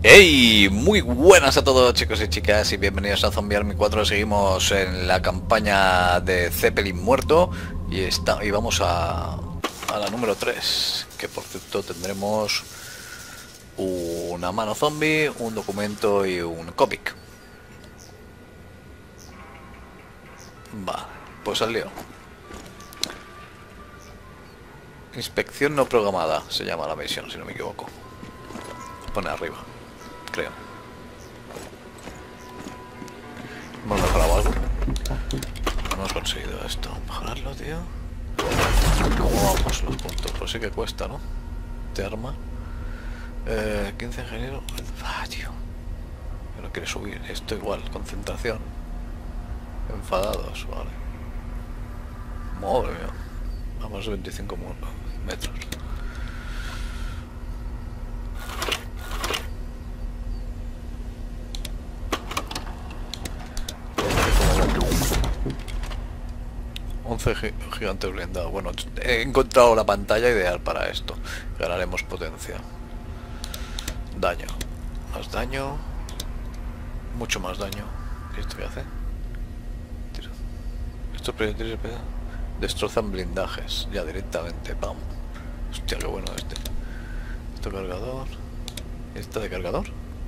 Hey, muy buenas a todos chicos y chicas y bienvenidos a Zombie Army 4. Seguimos en la campaña de Zeppelin muerto y vamos a la número 3, que por cierto tendremos una mano zombie, un documento y un cómic. Va, pues al lío. Inspección no programada se llama la misión, si no me equivoco. Pone arriba, creo. Hemos mejorado algo. No hemos conseguido esto. Mejorarlo, tío. ¿Cómo vamos los puntos? Pues sí que cuesta, ¿no? Te arma. 15 ingeniero. Ah, tío. Pero quiere subir. Esto igual. Concentración. Enfadados, vale. Madre mía. Vamos a 25 metros. Gigante blindado. Bueno, he encontrado la pantalla ideal para esto. Ganaremos potencia. Daño. Más daño. Mucho más daño. ¿Y esto qué hace? Tiro. Estos proyectiles destrozan blindajes. Ya directamente. ¡Pam! Hostia, qué bueno este. Esto cargador. ¿Y esta de cargador?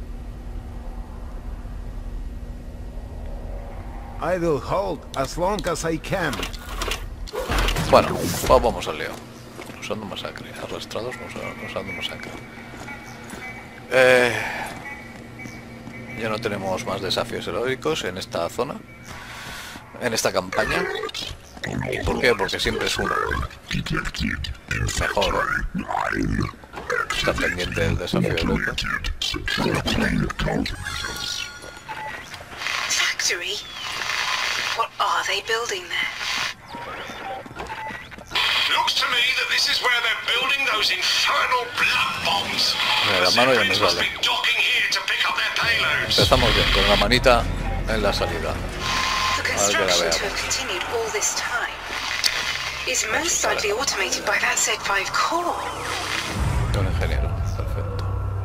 I will hold as long as I can. Bueno, pues vamos al lío. Usando masacre. Arrastrados, usando masacre. Ya no tenemos más desafíos heroicos en esta zona. En esta campaña. ¿Y por qué? Porque siempre es uno. Mejor estar pendiente del desafío heroico. Factory? What are they building there? Looks to me that this is where they're building those infernal blood bombs. La mano ya me Zeppelins must sale. be docking here to pick up their payloads. Empezamos bien, con la manita en la salida. The que la construction to veamos. have continued all this time is most likely automated by that Z5 core. Un ingeniero, perfecto.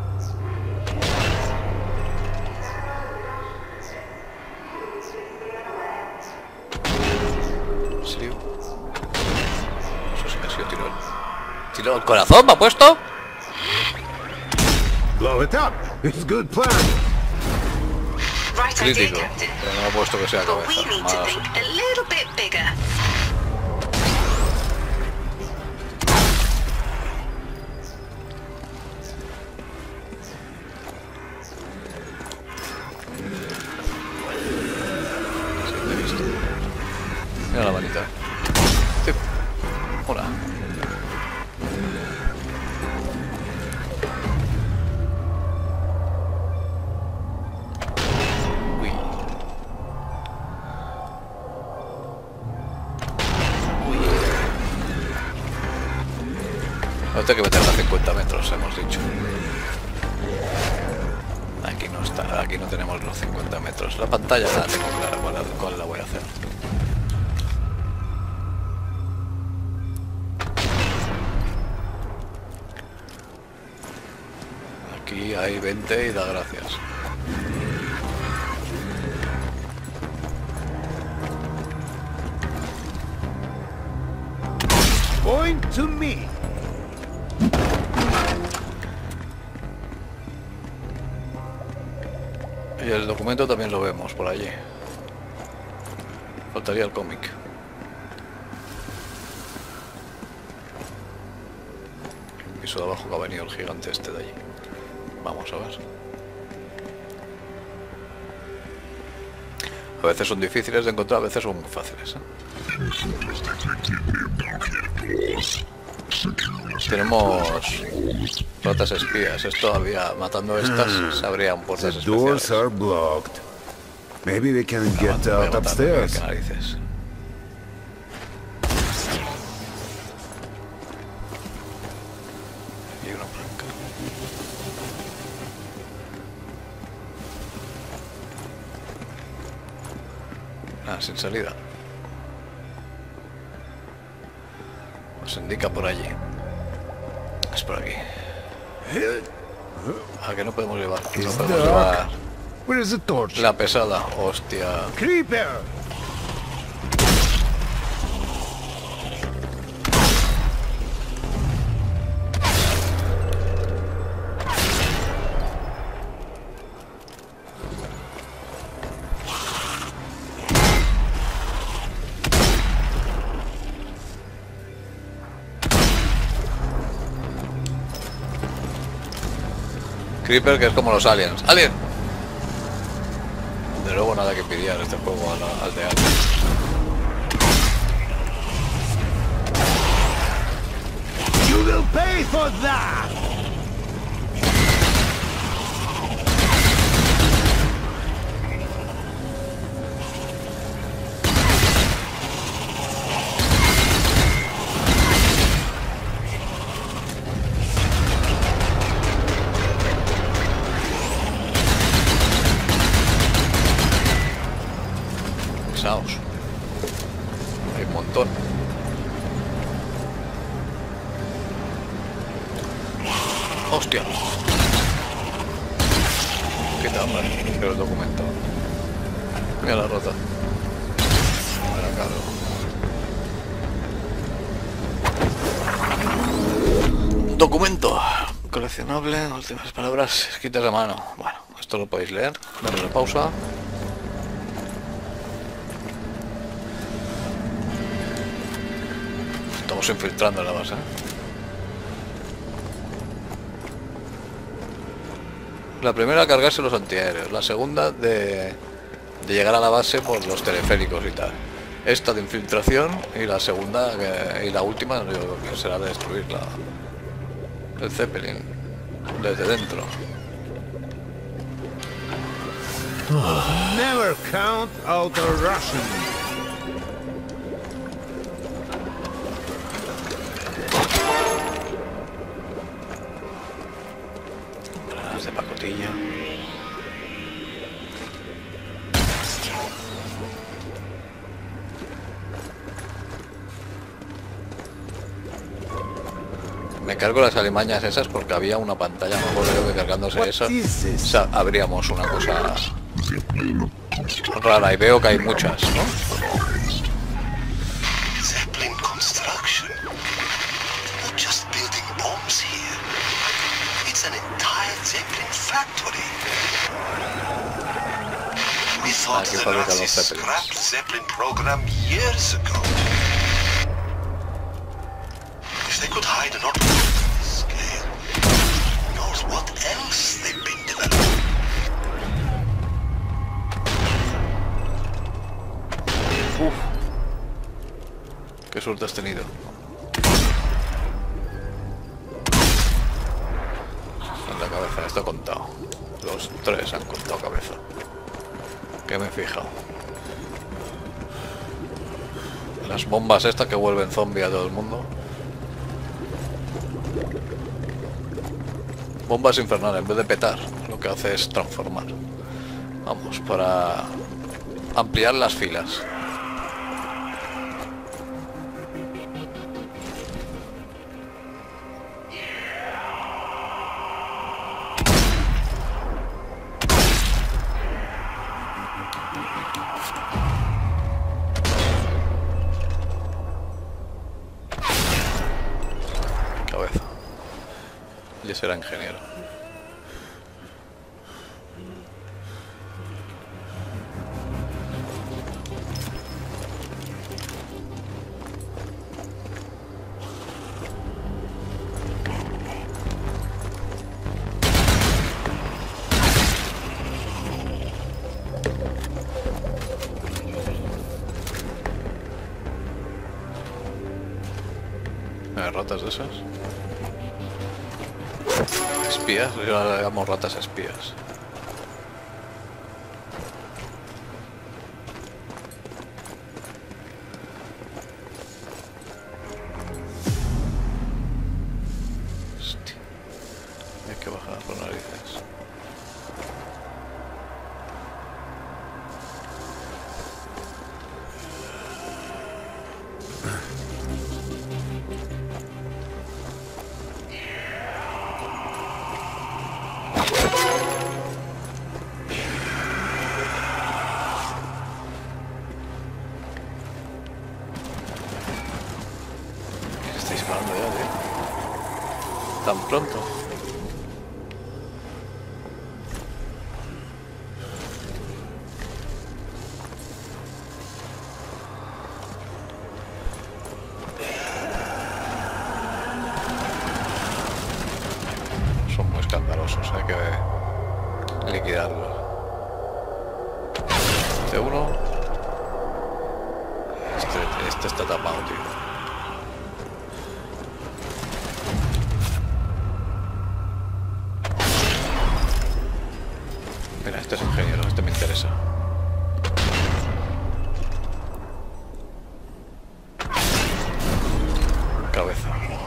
¿En serio? Eso sí que ha sido tiro. ¿Tiro al corazón me ha puesto? Blow it up. It's a good plan. Right idea, Crítico. Captain. Pero no me ha puesto que sea But we cabeza. need to Mala think suerte. a little bit bigger. Sí, te he visto. Mira la manita. Sí. Hola. Uy. Uy. No tengo que meterla a 50 metros, hemos dicho. Aquí no está, aquí no tenemos los 50 metros. La pantalla la tengo clara cuál la voy a hacer. Aquí hay 20 y da gracias. Point to me. Y el documento también lo vemos por allí. Faltaría el cómic. El piso de abajo que ha venido el gigante este de allí. Vamos a ver. A veces son difíciles de encontrar, a veces son muy fáciles, ¿eh? Tenemos ratas espías. Esto había, matando estas, se abrían puertas The doors especiales. are blocked. Maybe we can get Voy a out matarme, upstairs. qué narices. Y una blanca. Ah, sin salida. Nos indica por allí. Es por aquí. ¿A que no podemos llevar? No It's podemos dark. llevar Where is the torch? la pesada. Hostia. Creeper! Creeper, que es como los aliens. ¡Alien! De luego nada que envidiar este juego al de Alien. You will pay for that! Pesaos. Hay un montón. ¡Hostia! ¿Qué tal, hombre? Pero el documento. Mira la rota. Mira, claro. Documento. Coleccionable, últimas palabras escritas a mano. Bueno, esto lo podéis leer. Dale pausa. Estamos infiltrando la base. La primera, cargarse los antiaéreos. La segunda, de llegar a la base por los teleféricos y tal. Esta de infiltración. Y la segunda, y la última, yo creo que será de destruir el Zeppelin desde dentro. Never count out a Russian. Granadas de pacotilla. Me cargo las alimañas esas porque había una pantalla, me acuerdo yo que cargándose esa, abríamos una cosa rara y veo que hay muchas, ¿no? Zeppelin construction. They're not just building bombs here. It's an entire Zeppelin factory. We thought Aquí the fabrican los Nazis Zeppelins. scrapped the Zeppelin program years ago. If they could hide an operation on this scale, who knows what else they've been developing. Uf. Qué suerte has tenido. En la cabeza, está contado. Los tres han contado cabeza. Que me he fijado. Las bombas estas que vuelven zombie a todo el mundo. Bombas infernales, en vez de petar, lo que hace es transformar. Vamos, para ampliar las filas. Cabeza. Y será ingeniero. Ratas de esas. Espías, yo le llamo ratas espías. Hostia. Hay que bajar por narices. disparando ya, tío. Tan pronto. Son muy escandalosos, hay que liquidarlos. Este uno. Este está tapado, tío. Mira, este es ingeniero, este me interesa. Cabeza.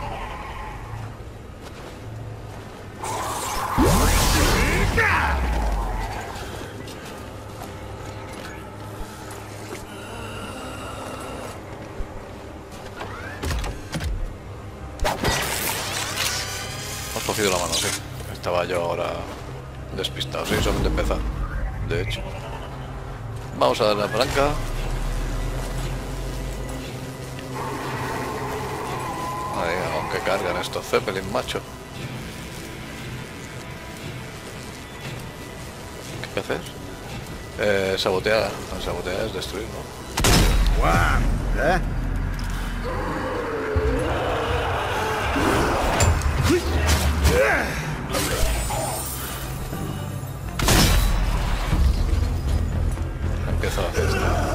Hemos cogido la mano, sí. Estaba yo ahora despistado, sí, solamente empezar. De hecho. Vamos a dar la palanca. Ahí, aunque cargan estos Zeppelin, macho. ¿Qué haces? Sabotear. No, sabotear es destruir, ¿no? Wow. ¿Eh? Empieza la fiesta.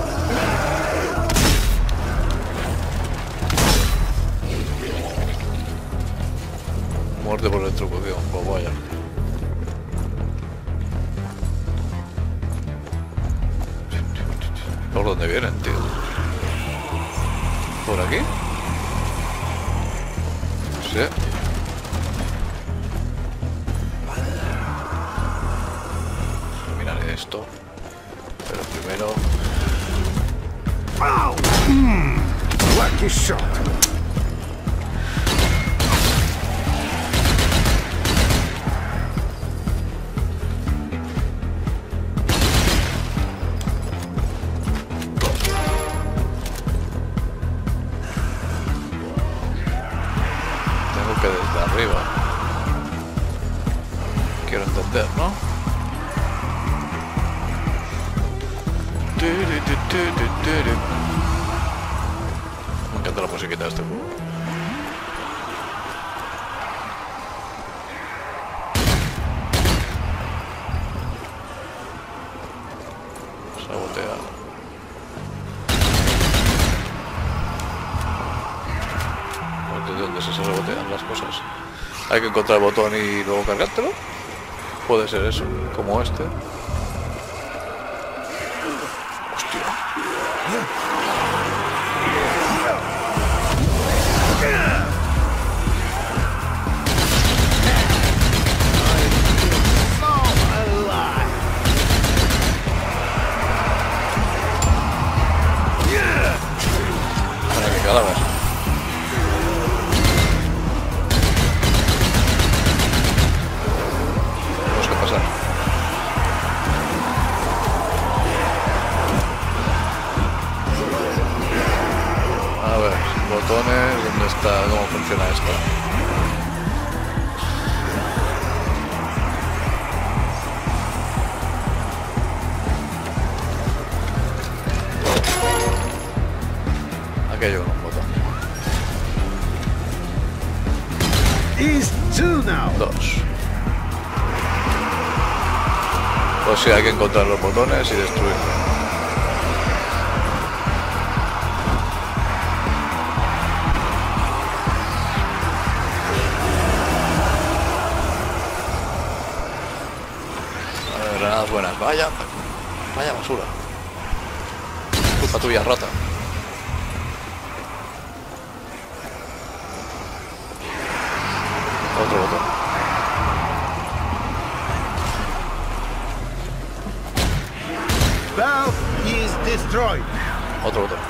Muerte por electrocución, pues vaya. ¿Por dónde vienen, tío? ¿Por aquí? Sí. Miraré esto. Pero primero... Ow! Lucky shot. Tengo que desde arriba. Quiero entender, ¿no? Me encanta la musiquita de este juego. Sabotea. ¿De dónde se sabotean las cosas? Hay que encontrar el botón y luego cargártelo. Puede ser eso, como este. Para que cadáver. Tenemos que pasar. A ver, botones, ¿dónde está? ¿Cómo funciona esto? Aquí hay un botón. Is two now. 2. Pues sí, hay que encontrar los botones y destruirlos. Granadas buenas, vaya basura. Culpa tuya, rata. Otro botón. Valve is destroyed. Otro botón.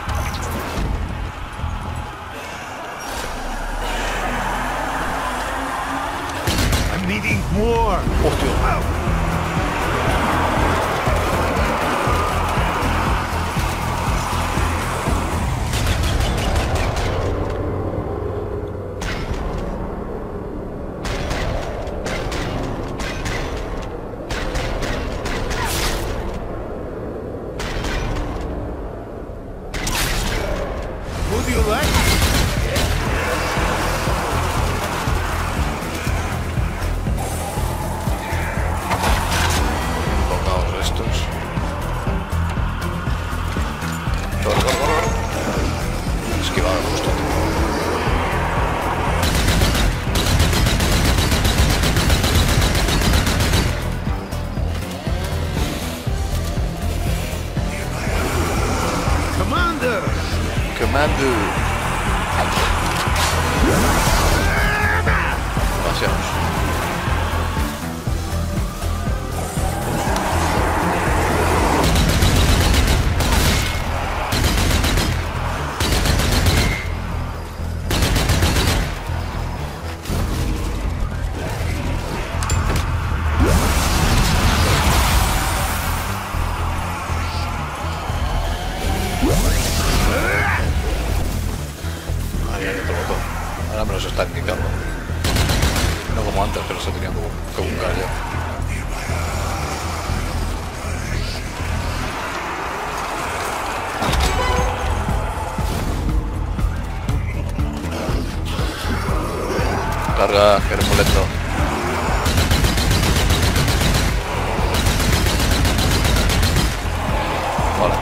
I'm needing more. Hostia. Would you like? Pongamos estos. Corre, corre, corre. Esquivado justo. Commander! Comando. Demasiados. Ahí hay otro botón. Ahora me los está indicando. No como antes, que los he tenido que buscar yo. Carga, que eres muy lento. Vale.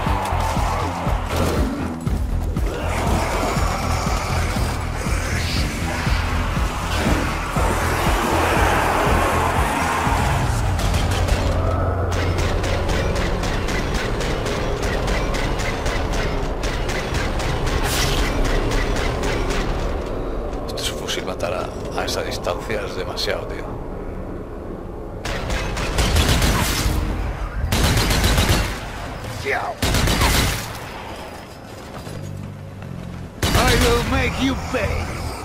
Este fusil matar a esa distancia es demasiado, tío. I will make you pay.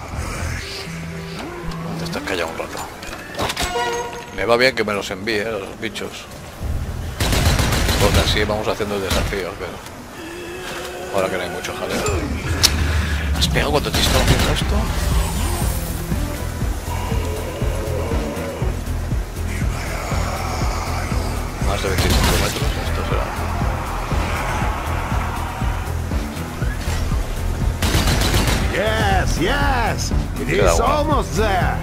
Te estás callado un rato. Me va bien que me los envíe, los bichos. Porque así vamos haciendo el desafío, pero... Ahora que no hay mucho jaleo. ¿Has pegado cuando te estaba haciendo esto? Más de 25 metros, esto será. Yes, yes! It Queda is uno. almost there!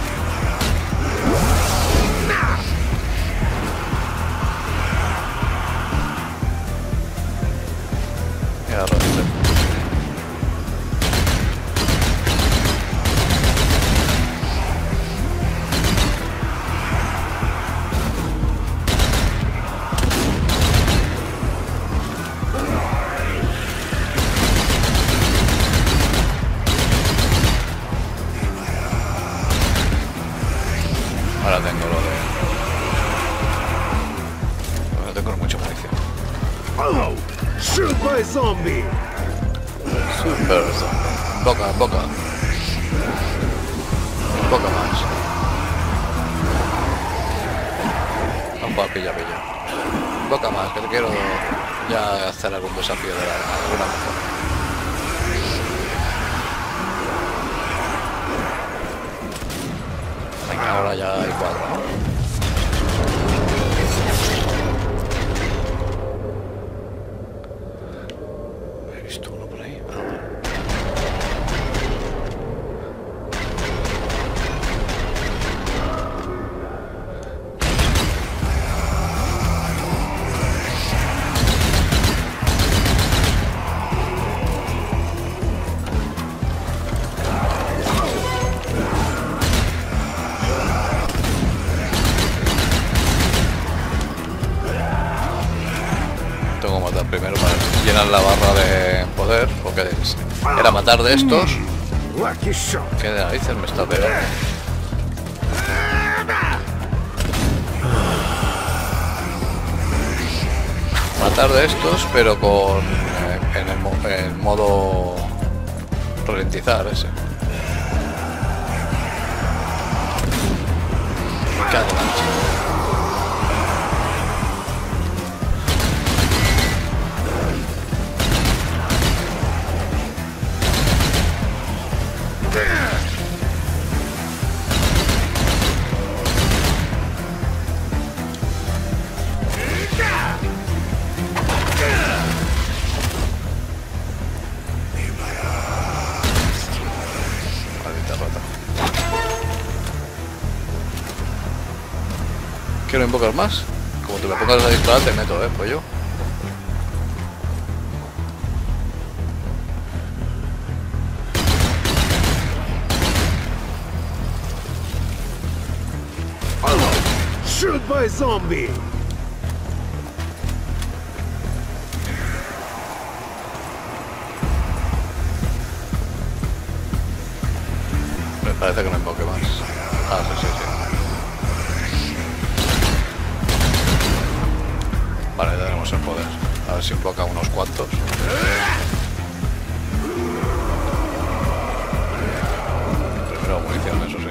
Ya, rápido. Ahora tengo lo de... Ahora tengo mucha munición. Oh! Shoot by zombie! Super zombie. Boca, boca. Boca más. Vamos a pilla, pilla. Boca más, que te quiero ya hacer algún desafío de alguna mejor. Venga, ahora ya hay 4, ¿no? He visto uno por ahí. Ah, vale. Tengo que matar primero para llenar la barra de poder, porque era matar de estos. Lucky shot! ¿Qué de narices me está pegando? Matar de estos, pero con en el modo ralentizar ese. Me cago en la leche. rata. ¿Quiero invocar más? Como te me pongas a disparar te meto, pollo. Shoot by zombie! Me parece que no invoque más. Ah, sí, sí, sí. Vale, ya tenemos el poder. A ver si invoca unos cuantos. Primero munición, eso sí.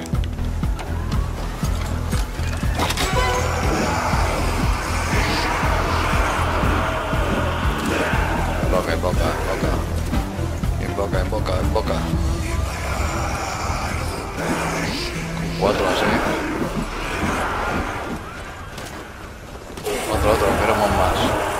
Invoca, invoca, invoca. Invoca, invoca, invoca. Con 4 así. Otro, queremos más.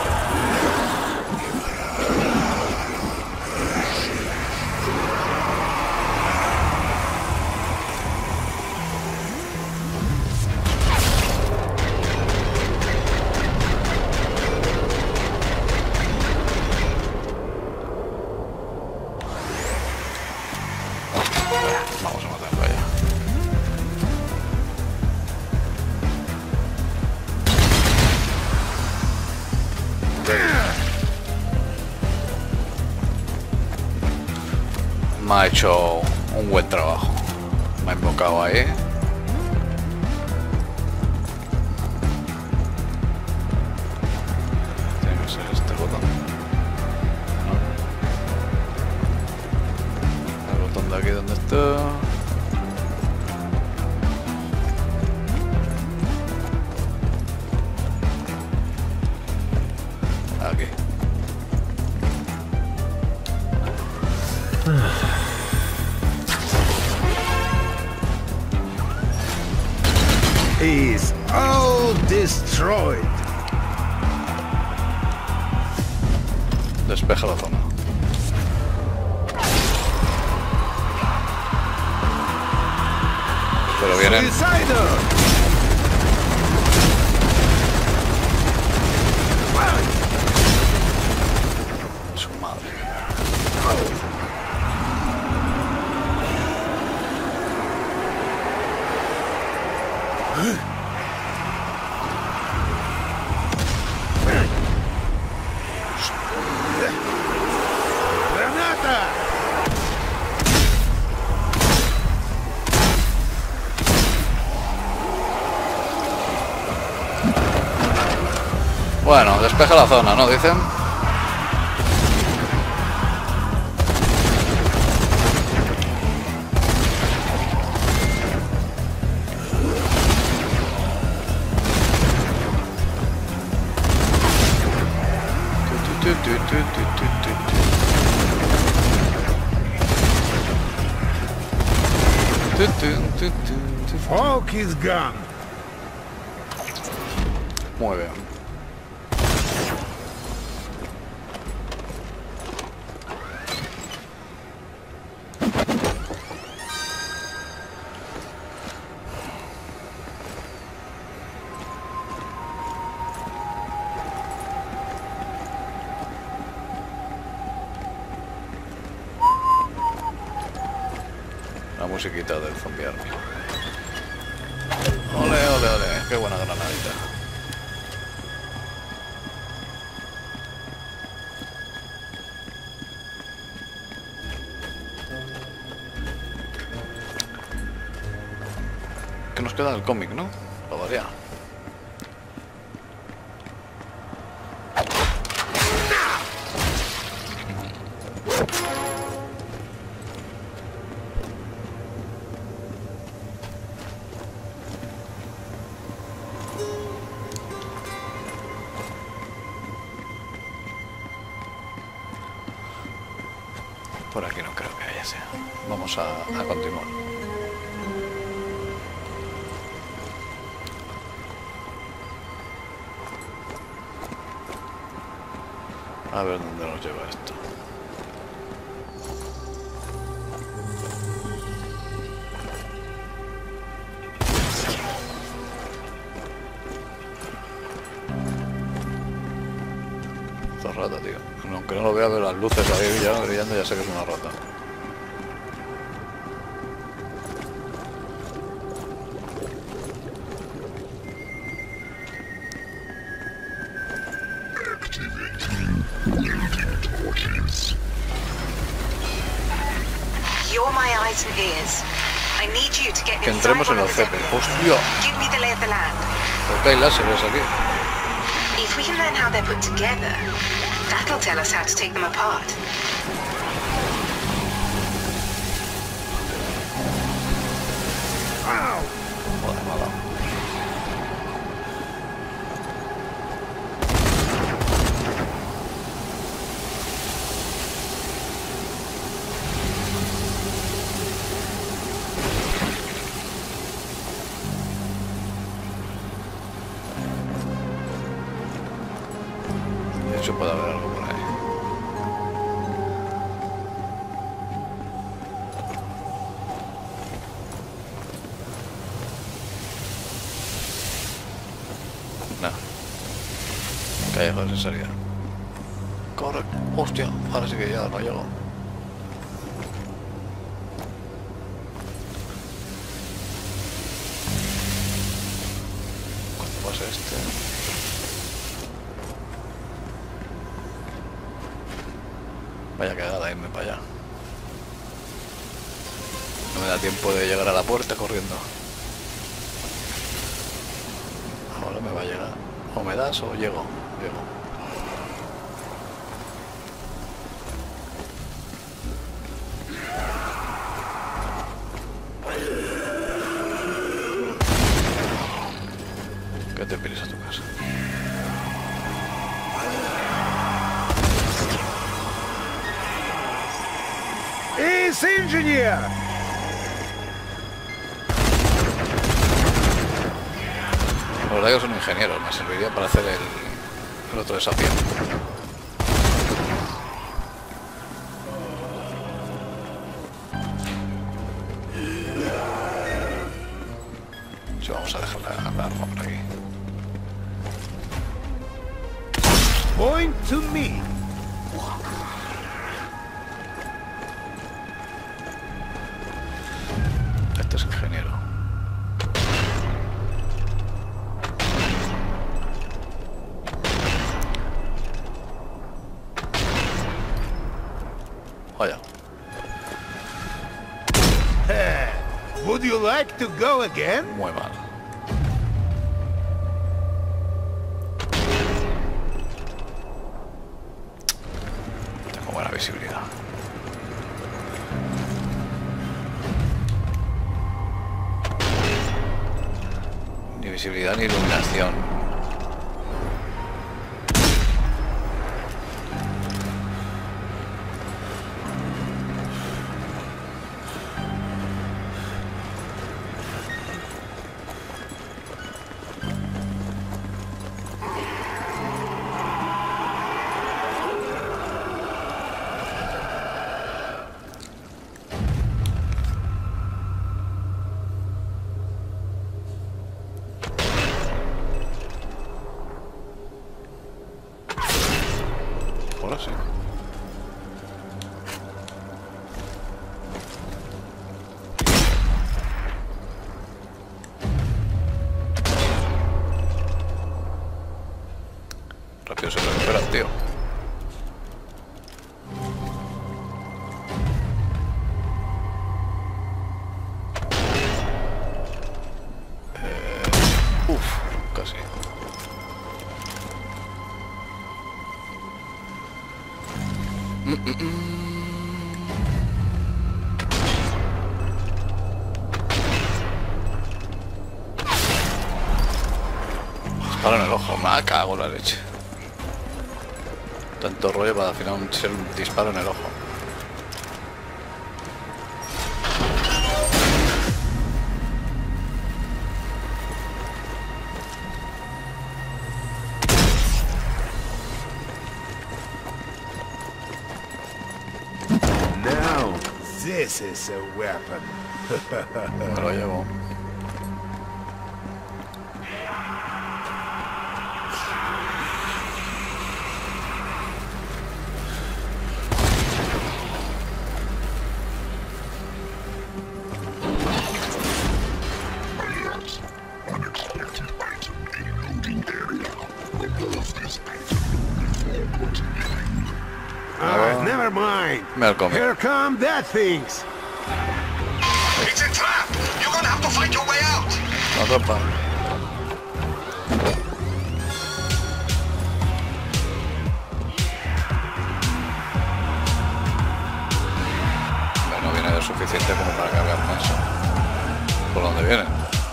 Vamos a matarlo ya. Me ha hecho un buen trabajo. Me ha invocado ahí. Tiene que ser este botón. No. El botón de aquí donde está. Aquí. Is all destroyed. Despeja la zona. Pero vienen. Suicider! Su madre. Granata! Bueno, despeja la zona, ¿no? Dicen. Fog is gone. Muy bien. La musiquita del Zombie Army. Ole, ole, ole, qué buena granadita. Que nos queda el cómic, ¿no? Lo varía. Por aquí no creo que haya sea. Vamos a continuar. A ver dónde nos lleva esto. rata, tío. Aunque no lo vea, veo las luces ahí brillando, ya sé que es una rata. You're my eyes and ears. I need you to get Que inside entremos en one el of the Zeppelin. Zeppelins. ¡Hostia! Give me the lay of the land. ¿Por qué hay láseres aquí? If we can learn how they're put together, that'll tell us how to take them apart. Joder, mala. De hecho puede haber algo por ahí. No. Callejón de salida. Corre. Hostia, ahora sí que ya no llego. Cuando pase este. Vaya cagada, irme para allá. No me da tiempo de llegar a la puerta corriendo. Ahora me va a llegar. O me das o llego. Llego. Que te pides a tu casa. Ace Engineer! La verdad que son ingenieros, me serviría para hacer el otro desafío. Sí, vamos a dejar la arma por aquí. Point to me. Este es ingeniero. Vaya. Would you like to go again? Muy mal. Tengo buena visibilidad. Ni visibilidad ni iluminación. Ahora sí. Rápido se recuperan, tío. Uf, casi. Disparo en el ojo, me cago en la leche. Tanto rollo para al final ser un disparo en el ojo. Now, this is a weapon. Me lo llevo. Mira el cómic. Here come that things. It's a trap! You're gonna have to find your way out! La trampa. No viene lo suficiente como para cargarme eso. ¿Por dónde viene?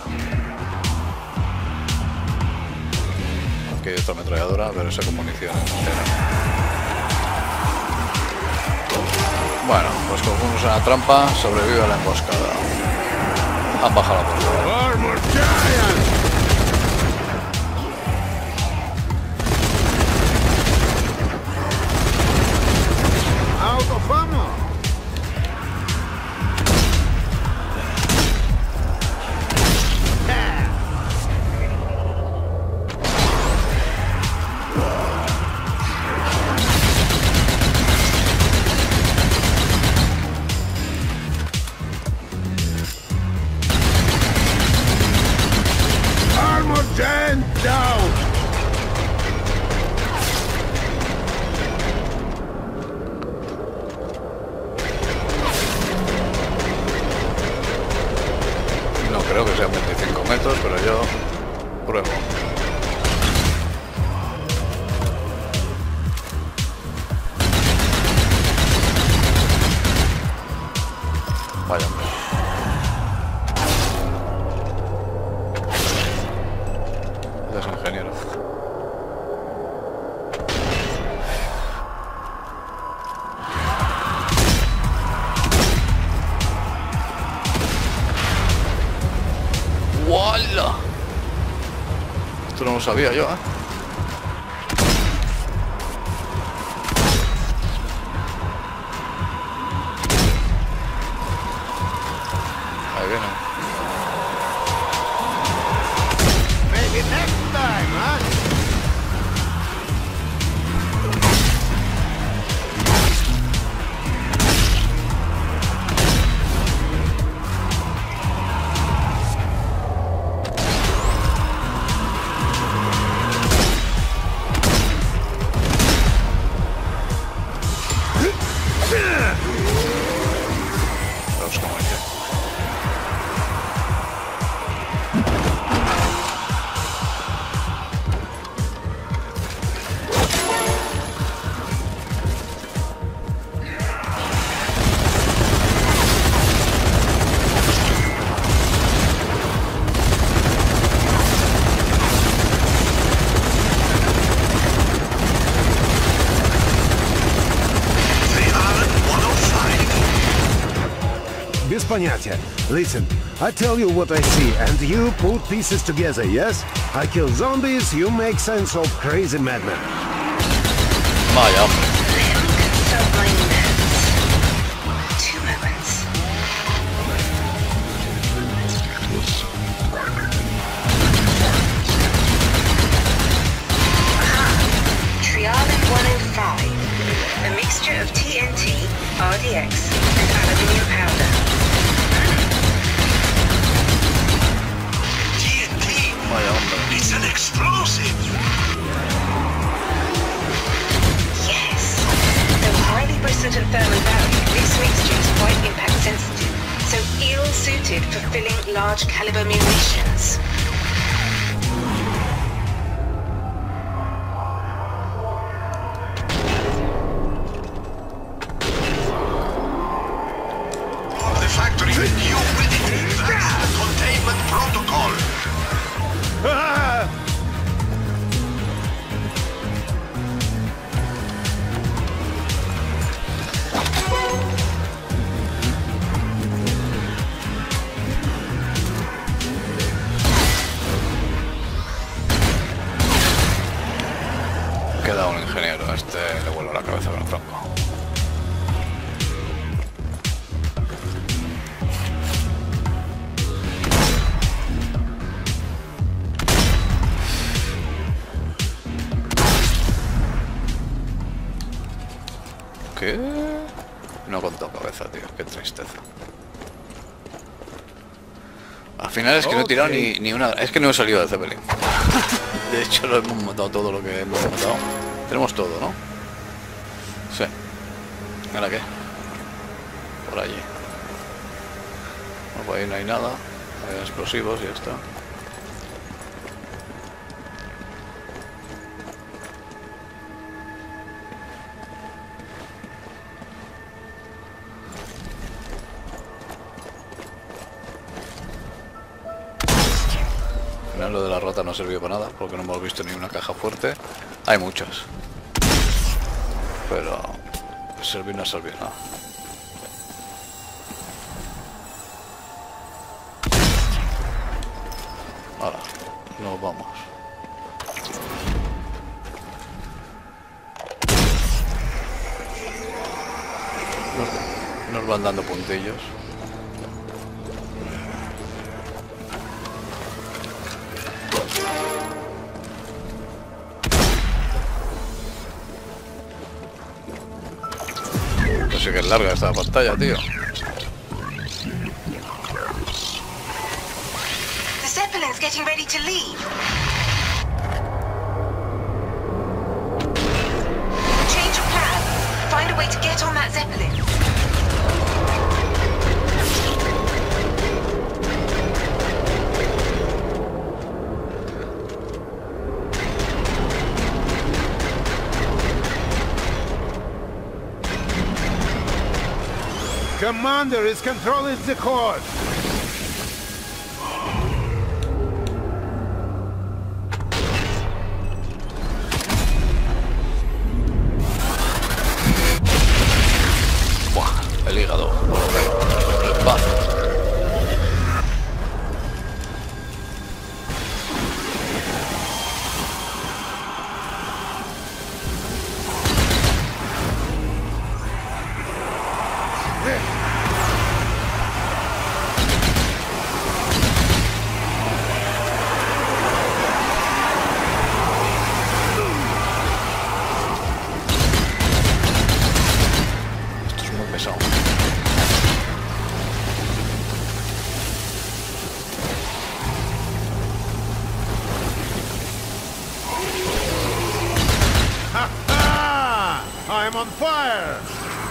Aquí hay otra ametralladora, pero esa con munición entera. Bueno, pues como fuimos a la trampa, sobrevive a la emboscada. Han bajado la puerta. Armor giant. Out of ammo. Armor giant down. No creo que sean 25 metros, pero yo pruebo. Vaya hombre. Este es ingeniero. ¡Wala! Esto no lo sabía yo, ¿eh? Ahí viene. Maybe next time, huh? Vamos como dice. Без понятия. Listen, I tell you what I see, and you put pieces together, yes? I kill zombies, you make sense of crazy madmen. Vaya hombre. Felt my nerves. 2 moments. Trialin 105. A mixture of TNT, RDX, and aluminium powder. TNT! Vaya hombre. It's an explosive! Yes. Though highly persistent thermobaric, this mixture is quite impact sensitive, so ill-suited for filling large caliber munitions. The factory knew with it. That's the containment protocol. Ah! Queda un ingeniero. A este le vuelo la cabeza con el tronco. ¿Qué? No contó cabeza, tío. Qué tristeza. Al final es que no he tirado ni una... Es que no he salido de Zeppelin. De hecho, lo hemos matado todo lo que hemos matado. Tenemos todo, ¿no? Sí. ¿Ahora qué? por allí. No, por ahí no hay nada. Hay explosivos y ya está. Al final lo de la rata no sirvió para nada porque no hemos visto ni una caja fuerte. Hay muchas, pero servir no sirvió nada. Ahora, nos vamos. Nos van dando puntillos. No sé qué es larga esta pantalla, tío. The Zeppelin's getting ready to leave. Change of plan. Find a way to get on that Zeppelin. Commander is controlling the court. Buah, el hígado. Va. Esto es muy pesado. Ha! I'm on fire!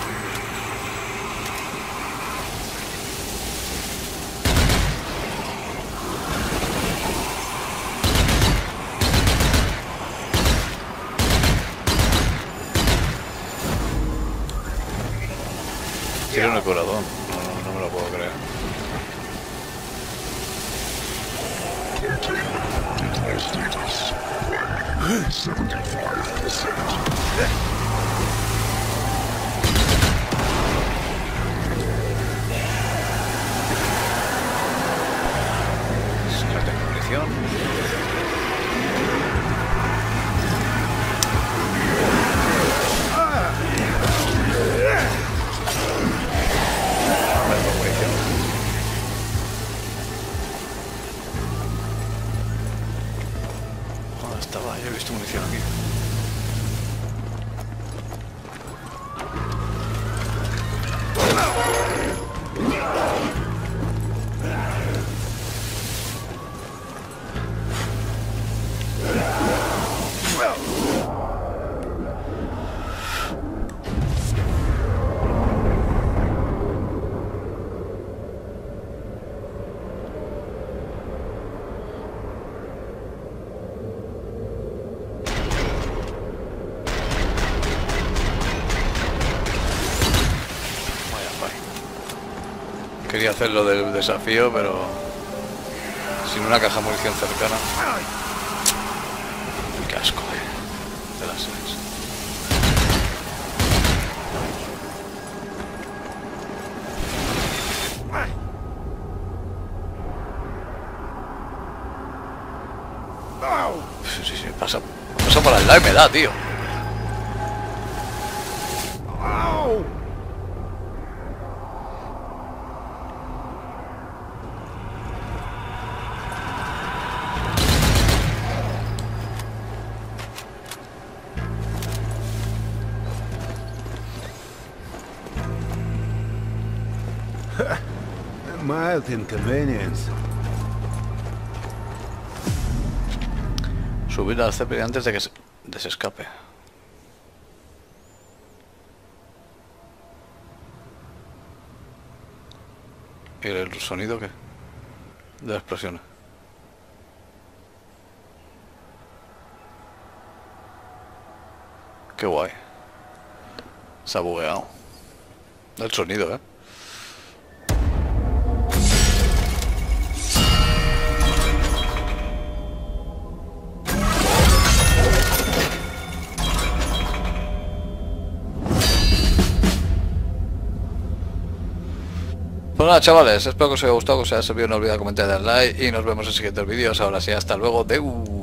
Tiro en el corazón. No me lo puedo creer. No tengo munición. No tengo munición. ¿Dónde estaba? Yo he visto munición aquí. Quería hacer lo del desafío, pero sin una caja de munición cercana. Qué asco, de las seis. Sí, pasa por al lado y me da, tío. Mild inconvenience. Subir al Zeppelin antes de que se escape. ¿Y el sonido qué? De las explosiones. Qué guay. Se ha bugueado. El sonido, ¿eh? Pues nada, chavales, espero que os haya gustado, que os haya servido, no olvidéis comentar, dar like y nos vemos en siguientes vídeos. Ahora sí, hasta luego. Deu.